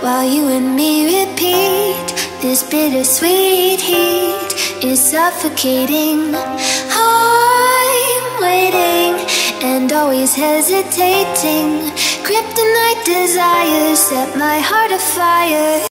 while you and me repeat. This bittersweet heat is suffocating. I'm waiting and always hesitating. Kryptonite desires set my heart afire.